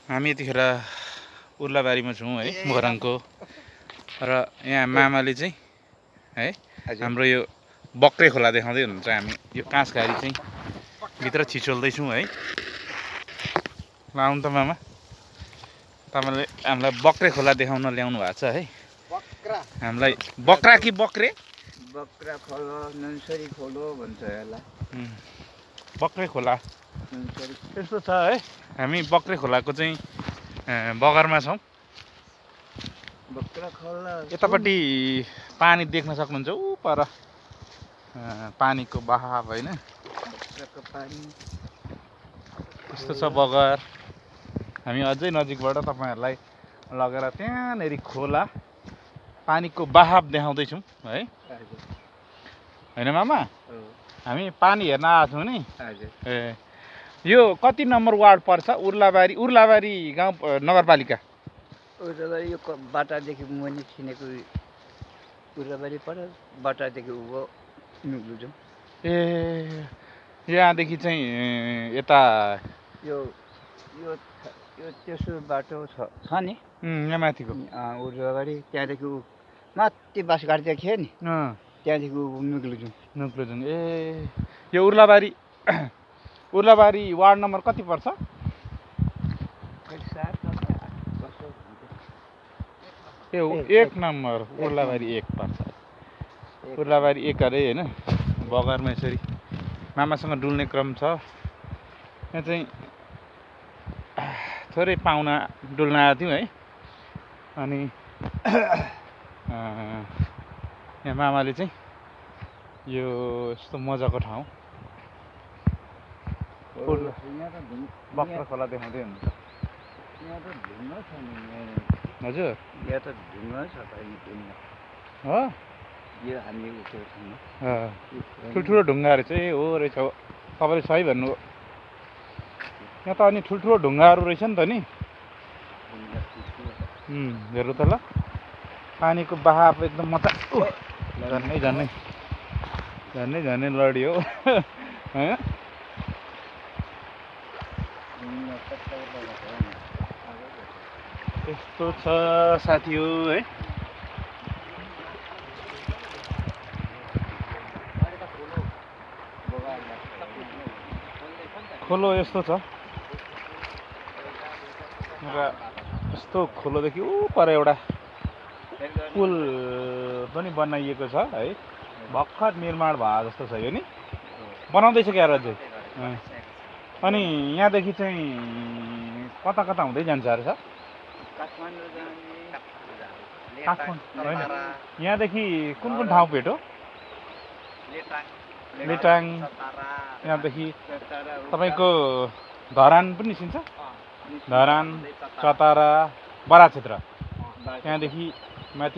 हामी यतिखेर उर्लाबारीमा छौँ है, मोरङको। र यहाँ मामाले चाहिँ है हाम्रो यो बक्रे खोला देखाउँदै हुनुहुन्छ। हामी यो काँसघारी चाहिँ भित्र छिचोल्दैछौँ है। ल आउनु त मामा, तपाईँले हामीलाई बक्रे खोला देखाउन ल्याउनु भएको छ है। हामीलाई बक्रा कि बक्रे? बक्रा खोलो, नन्सरी खोलो भन्छ यसलाई। बक्रे खोला यस्तो छ है। हामी बक्रे खोलाको चाहिँ बगरमा छौँ। बक्रा खोला यतापट्टि पानी देख्न सक्नुहुन्छ, ऊ पर पानीको बहाव होइन। यस्तो छ बगर। हामी अझै नजिकबाट तपाईँहरूलाई लगेर त्यहाँनेरि खोला पानीको बहाव देखाउँदैछौँ है, होइन मामा? हामी पानी हेर्न आएको छौँ नि। ए यो कति नम्बर वार्ड पर्छ? उर्लाबारी गाउँ नगरपालिका। उर्लाबारी यो बाटादेखि मुनि छिनेको उर्लाबारी पर बाटादेखि उँभो निक्लुन्छौँ। ए यहाँदेखि चाहिँ यता यो यो यो तेस्रो बाटो छ नि यहाँ माथिको उर्लाबारी, त्यहाँदेखि माथि बासघाटदेखि नि त्यहाँदेखि निक्लुन्छौँ। ए यो उर्लाबारी वार्ड नम्बर कति पर्छ? ए 1 नम्बर उर्लाबारी 1 पर्छ। उर्लाबारी 1 अरे होइन। बगरमा यसरी मामासँग डुल्ने क्रम छ। यहाँ चाहिँ थोरै पाहुना डुल्न आएको थियौँ है। अनि यहाँ मामाले चाहिँ यो यस्तो मजाको ठाउँ बक्रा खोला देखाउँदै हुनुहुन्छ। हजुर यहाँ त ढुङ्गा छ हो। यो हामी उठेको ठाउँमा ठुल्ठुलो ढुङ्गाहरू चाहिँ हो रहेछ। तपाईँले सही भन्नुभयो। यहाँ त अनि ठुल्ठुलो ढुङ्गाहरू रहेछ नि त नि। हेर्नु त ल, पानीको बहाव एकदम मजा झन्नै लड्यो होइन। यस्तो छ साथी हो है। खोलो यस्तो छ र यस्तो खोलोदेखि ऊ पर एउटा पुल पनि बनाइएको छ है। भर्खर निर्माण भए जस्तो छ यो नि, बनाउँदैछ क्या अझै। अनि यहाँदेखि चाहिँ कता कता हुँदै जान्छ रहेछ? होइन, यहाँदेखि कुन कुन ठाउँ भेट्यो? लेटाङ, यहाँदेखि तपाईँको धरान पनि निस्किन्छ। धरान, चतारा, बरा क्षेत्र, त्यहाँदेखि माथि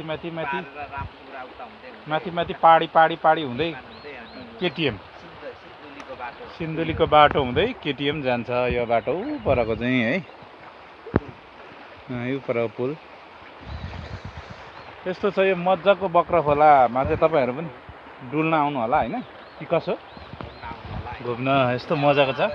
पाडी हुँदै केटिएम, सिन्धुलीको बाटो हुँदै केटिएम जान्छ। यो बाटो ऊ परको चाहिँ है, यो परको पुल। यस्तो छ यो मजाको बक्रा खोलामा चाहिँ तपाईँहरू पनि डुल्न आउनु होला होइन कि कसो? घुम्न यस्तो मजाको छ।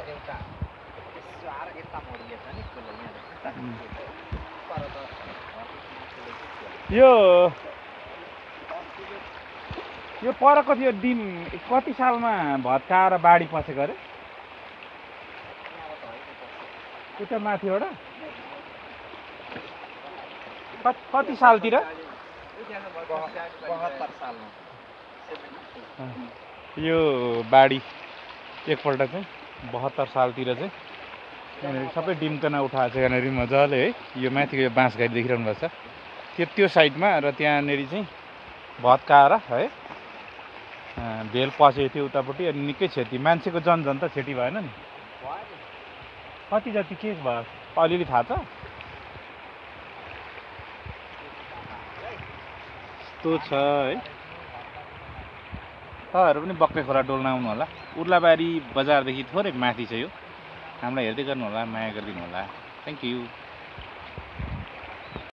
यो परको थियो डिम कति सालमा भत्काएर बाढी पसेको अरे? उता माथिबाट कति सालतिर? 72 सालमा यो बाढी एकपल्ट चाहिँ 72 सालतिर चाहिँ यहाँनिर सबै डिम्कना उठाएको छ यहाँनिर मजाले है। यो माथिको यो बाँसघारी देखिरहनु भएको छ त्यो साइडमा, र त्यहाँनिर चाहिँ भत्काएर है भेल पसेको थियो उतापट्टि। अनि निकै क्षति, मान्छेको जनजन त क्षति भएन नि? कति जति के भयो अलिअलि थाहा छ? यस्तो छ है। तपाईँहरू पनि बक्रे खोला डुल्न आउनु होला। उर्लाबारी बजारदेखि थोरै माथि छ यो। हामीलाई हेर्दै गर्नु होला, माया गरिदिनु होला। Thank you.